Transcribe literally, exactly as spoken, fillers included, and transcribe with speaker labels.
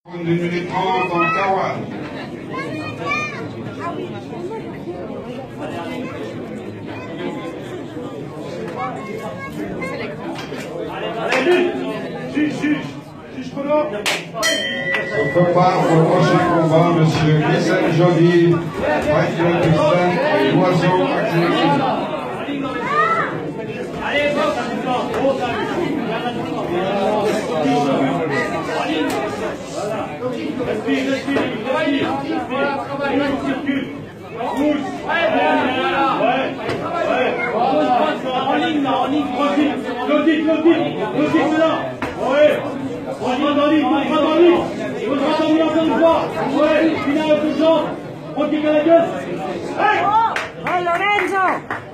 Speaker 1: Une minute trente en Kawan.
Speaker 2: Allez, juge, juge, juge Polo.
Speaker 1: Ce combat, le prochain combat, monsieur Michel Joly, Michael Dixon et Loiseau Activity.
Speaker 2: Allez, respire, respire, respire, bouge. Ouais, ouais, en ligne, là, en ligne, tranquille. Claudie, Claudie, Claudie, c'est là. Ouais, on rentre dans ligne, on rentre dans ligne. On rentre dans ligne encore une fois. Ouais, finale de jambe. On kick à la gueule. Hey!
Speaker 3: Oh, Lorenzo!